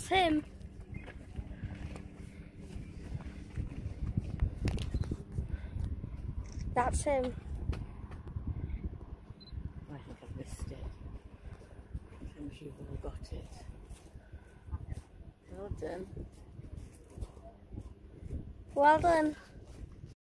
That's him. That's him. I think I've missed it. I'm sure you've all got it. Well done. Well done.